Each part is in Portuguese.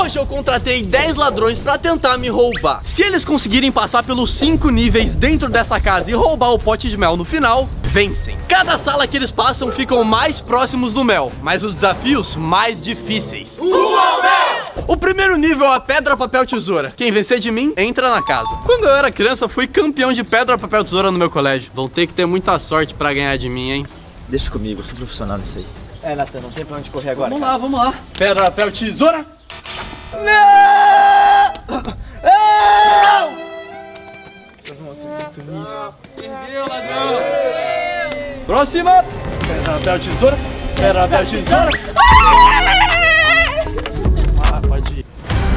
Hoje eu contratei 10 ladrões pra tentar me roubar. Se eles conseguirem passar pelos 5 níveis dentro dessa casa e roubar o pote de mel no final, vencem. Cada sala que eles passam ficam mais próximos do mel, mas os desafios mais difíceis. O primeiro nível é a pedra, papel, tesoura. Quem vencer de mim, entra na casa. Quando eu era criança, eu fui campeão de pedra, papel, tesoura no meu colégio. Vão ter que ter muita sorte pra ganhar de mim, hein? Deixa comigo, eu sou profissional nisso aí. É, Nathan, não tem pra onde correr agora. Vamos lá. Pedra, papel, tesoura. Não! Perdeu, ladrão. Próxima. Pedra, papel, tesoura. Pedra, papel, tesoura. Pode ir.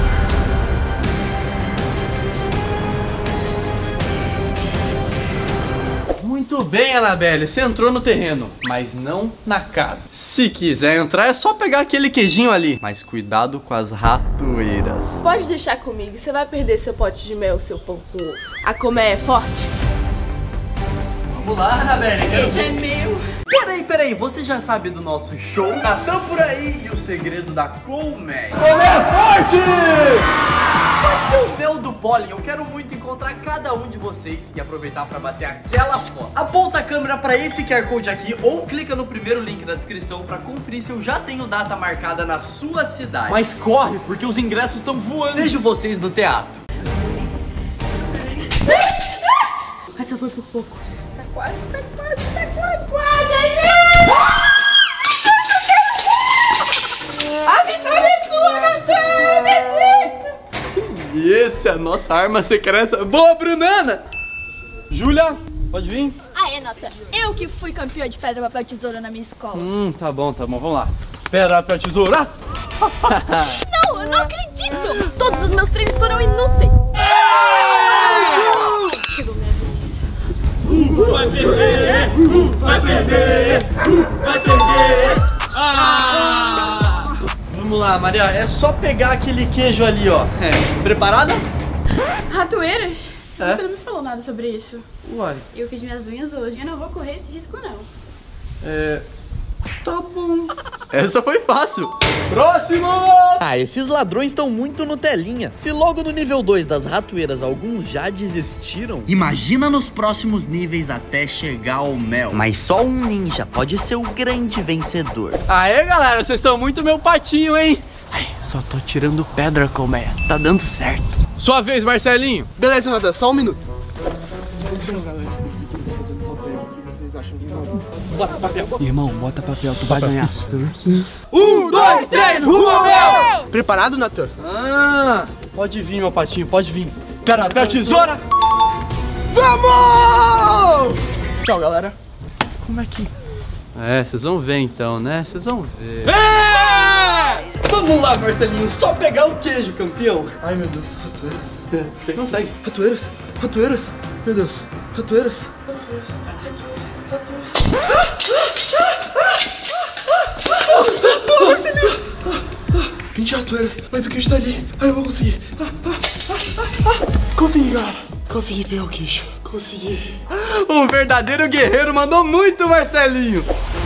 Muito bem, Annabelle, você entrou no terreno, mas não na casa. Se quiser entrar, é só pegar aquele queijinho ali. Mas cuidado com as ratoeiras. Pode deixar comigo, você vai perder seu pote de mel, seu pão com ovo. A colmeia é forte? Vamos lá, Annabelle. Queijo é meu. Peraí, você já sabe do nosso show? Natan por aí e o segredo da colmeia. Colmeia forte! Pode ser o mel do pólen, eu quero muito encontrar cada um de vocês e aproveitar pra bater aquela foto. Aponta a câmera pra esse QR Code aqui ou clica no primeiro link da descrição pra conferir se eu já tenho data marcada na sua cidade. Mas corre, porque os ingressos estão voando. Vejo vocês no teatro. Mas só foi por pouco. Tá quase. A vitória é sua, Natan! Desista! E essa é a nossa arma secreta. Boa, Brunana! Júlia, pode vir? Ah, é, Natan. Eu que fui campeã de pedra, papel, tesoura na minha escola. Tá bom, vamos lá. Pedra, papel, tesoura. Não, eu não acredito! Todos os meus treinos foram inúteis. Chegou minha vez. Vai perder! Vamos lá, Maria, é só pegar aquele queijo ali, ó. Preparada? Ratoeiras? É? Você não me falou nada sobre isso. Uai. Eu fiz minhas unhas hoje e eu não vou correr esse risco, não. Tá bom. Essa foi fácil. Próximo! Ah, esses ladrões estão muito Nutelinha. Se logo no nível 2 das ratoeiras alguns já desistiram, imagina nos próximos níveis até chegar ao mel. mas só um ninja pode ser o grande vencedor. Aê, galera, vocês estão muito meu patinho, hein? Ai, só tô tirando pedra, colmeia. Tá dando certo. Sua vez, Marcelinho. Beleza, Natan, só um minuto. Bota papel. Irmão, bota papel, tu vai ganhar. 1, 2, 3, rumo ao mel! Preparado, Natan? Pode vir, meu patinho, pode vir. Pedra, papel, tesoura. Vamos! Tchau, galera. Como é que... vocês vão ver então, né? Vocês vão ver. Vamos lá, Marcelinho, só pegar o queijo, campeão. Ai, meu Deus, ratoeiras. Você consegue. Ratoeiras. Meu Deus, ratoeiras. 20 ratoeiras, mas o queijo tá ali. Ai, eu vou conseguir. Consegui, galera. Consegui pegar o queijo. Consegui. Um verdadeiro guerreiro, mandou muito, Marcelinho.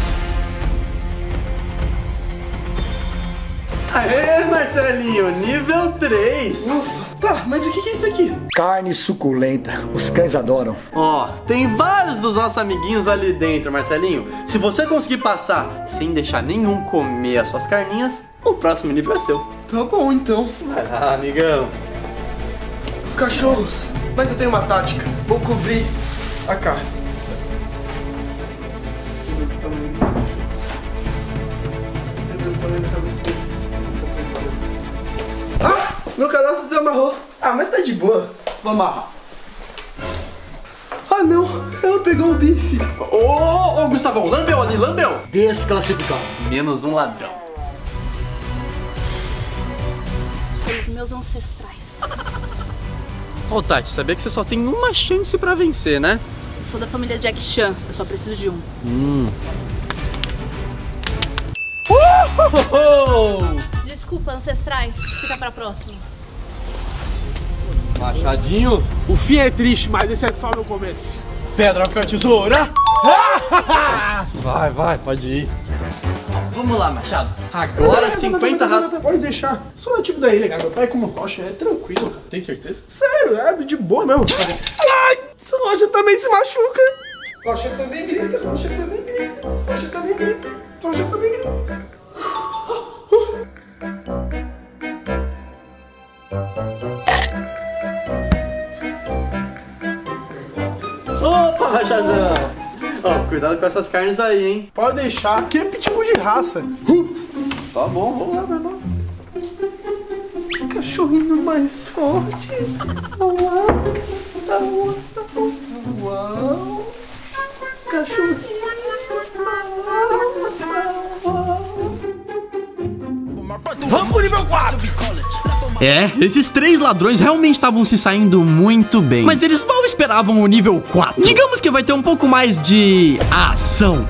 Aê, Marcelinho, nível 3. Ufa. Tá, mas o que é isso aqui? Carne suculenta, os cães adoram. Ó, tem vários dos nossos amiguinhos ali dentro, Marcelinho. Se você conseguir passar sem deixar nenhum comer as suas carninhas, o próximo nível é seu. Tá bom, então. Vai lá, amigão. Os cachorros. Mas eu tenho uma tática. Vou cobrir a carne. Meu Deus, o tamanho desses cachorros. Meu Deus, o tamanho da cabeça dele. Ah! Meu cadastro desamarrou. Mas tá de boa. Vou amarrar. Não. Ela pegou o bife. Ô, Gustavão, lambeu ali, lambeu. Desclassificado. Menos um ladrão. Os meus ancestrais. Ô, Tati, sabia que você só tem uma chance pra vencer, né? Eu sou da família Jack Chan, eu só preciso de um. Desculpa, ancestrais. Fica pra próxima. Machadinho. O fim é triste, mas esse é só meu começo. Pedra, papel, tesoura. Vai, pode ir. Vamos lá, Machado. Agora 50 ratos. Pode deixar. Sou nativo da ilha, cara. Meu pai como rocha é tranquilo, cara. Tem certeza? Sério, é de boa mesmo. Ai, essa rocha também se machuca. Rocha também grita, rocha também grita. Rocha também grita. Rocha também grita. Opa, Machadão. Ó, cuidado com essas carnes aí, hein? Pode deixar, que é pitbull de raça. Tá bom, vamos lá, meu irmão. Que cachorrinho mais forte. Uau, uau. Cachorrinho. Vamos pro nível 4. É, esses 3 ladrões realmente estavam se saindo muito bem. Mas eles mal esperavam o nível 4. Digamos que vai ter um pouco mais de ação.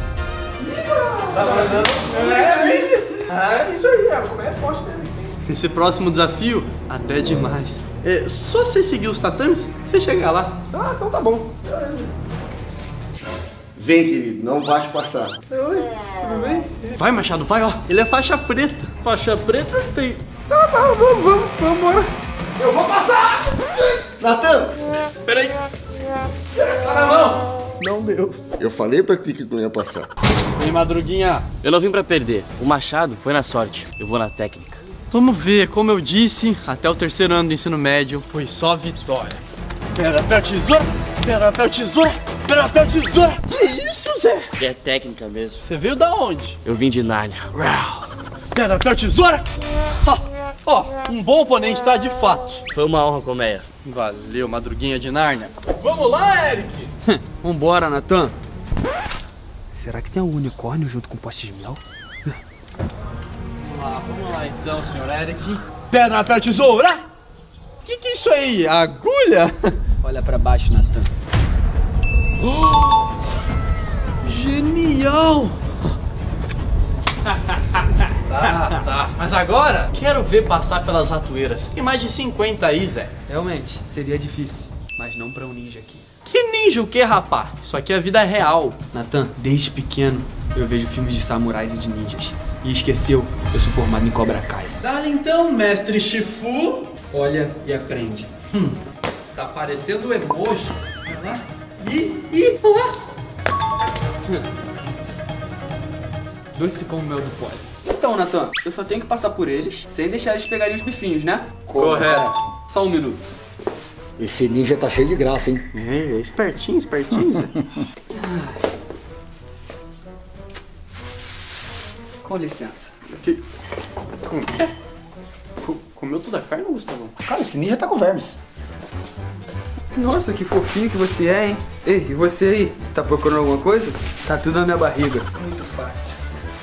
É isso aí, como é forte mesmo. Esse próximo desafio, até demais. É, só você seguir os tatames, você chegar lá. Ah, então tá bom. Beleza. Vem, querido, não vais passar. Oi, tudo bem? Vai, Machado, vai, ó. Ele é faixa preta. Faixa preta tem. Tá, vamos embora. Eu vou passar! Natan! Peraí. Tá na mão. Não deu. Eu falei pra ti que tu não ia passar. Vem, Madruguinha. Eu não vim pra perder. O Machado foi na sorte. Eu vou na técnica. Vamos ver, como eu disse, até o 3º ano do ensino médio foi só vitória. Pera, papel, tesoura. Pera, papel, tesoura. Pera, papel, tesoura. Que isso, Zé? É técnica mesmo. Você veio da onde? Eu vim de Nárnia. Pera, papel, tesoura. Ó, um bom oponente, tá? De fato. Foi uma honra, Colmeia. Valeu, Madruguinha de Nárnia. Vamos lá, Eric. Vambora, Natan. Será que tem um unicórnio junto com poste de mel? Vamos lá então, senhor Eric. Pedra, papel, tesoura. Que é isso aí? Agulha? Olha pra baixo, Natan. Genial! Tá. Mas agora, quero ver passar pelas ratoeiras. Tem mais de 50 aí, Zé. Realmente, seria difícil. Mas não pra um ninja aqui. Que ninja o que, rapá? Isso aqui é vida real. Natan, desde pequeno, eu vejo filmes de samurais e de ninjas. E esqueceu, eu sou formado em Cobra Kai. Dá-lhe então, mestre Shifu. Olha e aprende. Tá parecendo um emoji. Vai lá. Ih, lá. Doce como mel do pó. Então, Natan, eu só tenho que passar por eles sem deixar eles pegarem os bifinhos, né? Correto. Só um minuto. Esse ninja tá cheio de graça, hein? É espertinho, Zé. Com licença. Comeu toda a carne, Gustavo? Cara, esse ninja tá com vermes. Nossa, que fofinho que você é, hein? Ei, e você aí? Tá procurando alguma coisa? Tá tudo na minha barriga. Muito fácil.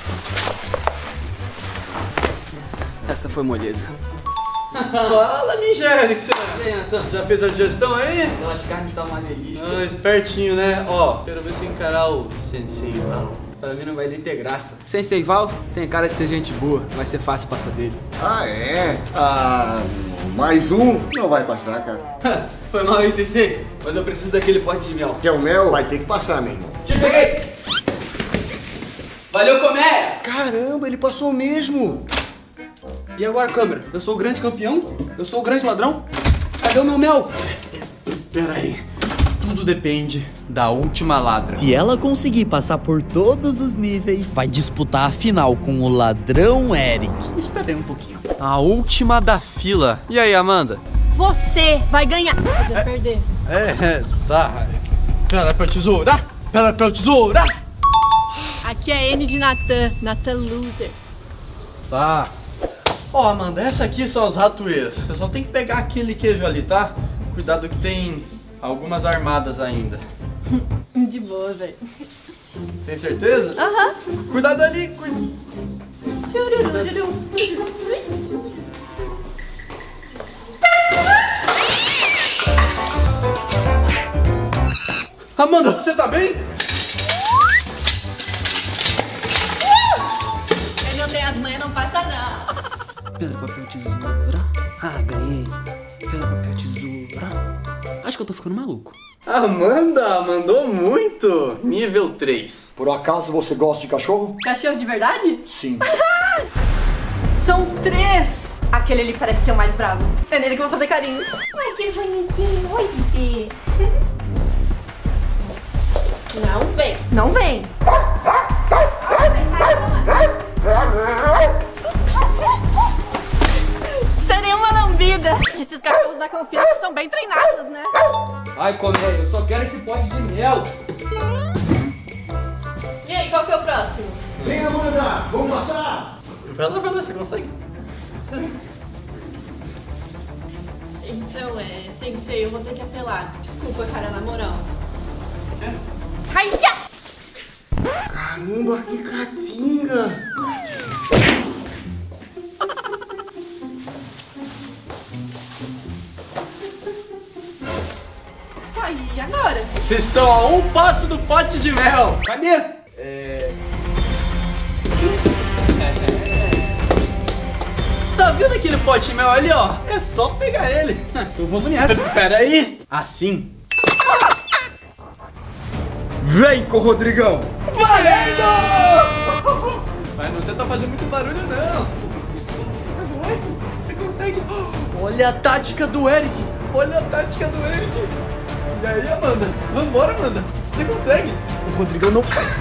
Essa foi moleza. Fala, ninja, que você já fez a digestão aí? As carnes estavam uma delícia. Espertinho, né? Ó, quero ver se encarar o Sensei Val. Pra mim não vai nem ter graça. Sensei Val tem cara de ser gente boa, vai ser fácil passar dele. Ah, é? Mais um não vai passar, cara. Foi mal aí, Sensei, mas eu preciso daquele pote de mel. Quer o mel? Vai ter que passar, meu irmão. Te peguei! Valeu, Colmeia! Caramba, ele passou mesmo. E agora, câmera? Eu sou o grande campeão? Eu sou o grande ladrão? Cadê o meu mel? Pera aí. Tudo depende da última ladra. Se ela conseguir passar por todos os níveis, vai disputar a final com o ladrão Eric. Espera aí um pouquinho. A última da fila. E aí, Amanda? Você vai ganhar. Podia perder. Tá. Pera, papel, tesoura. Pera, papel, tesoura. Aqui é N de Natan. Natan Loser. Tá. Ó, Amanda, essa aqui são as ratoeiras. Você só tem que pegar aquele queijo ali, tá? Cuidado que tem algumas armadas ainda. De boa, velho. Tem certeza? Aham. Cuidado ali, Amanda, você tá bem? Quem não tem as manhas não passa não. Pedra, papel, tesoura. Ah, ganhei. pedra, papel, tesoura. Acho que eu tô ficando maluco. Amanda, mandou muito. Nível 3. Por acaso você gosta de cachorro? Cachorro de verdade? Sim. São 3. Aquele ali parece ser o mais bravo. É nele que eu vou fazer carinho. Ai, que bonitinho. Oi, bebê. Não vem. Não vem. Seria uma lambida. Esses cachorros da confiança são bem treinados, né? Ai, Colmeia, eu só quero esse pote de mel. E aí, qual que é o próximo? Vem, Amanda, vamos passar. Vai lá, você consegue. Então, Sensei, eu vou ter que apelar. Desculpa, cara, na moral. Caramba, que catinga. Ai, e agora? Vocês estão a um passo do pote de mel. Cadê? Tá vendo aquele pote de mel ali, ó? É só pegar ele. Então vamos nessa. Pera aí. Assim. Vem com o Rodrigão. Valendo! Mas não tenta fazer muito barulho, não. Você consegue. Olha a tática do Eric. Olha a tática do Eric. E aí, Amanda? Vambora, Amanda. Você consegue. O Rodrigão não faz.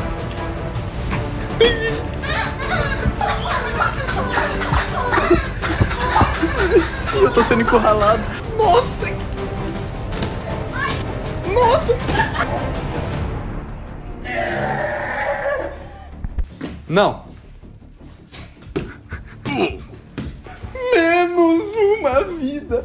Eu tô sendo encurralado. Nossa! Nossa! Não. Menos uma vida.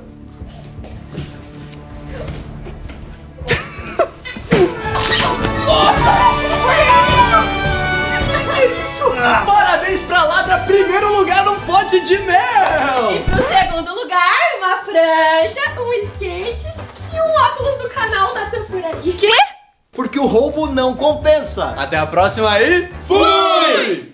Parabéns pra Ladra, primeiro lugar no pote de mel! E pro segundo lugar, uma prancha, um skate e um óculos do canal da Por Aí. Quê? Porque o roubo não compensa. Até a próxima aí. Fui!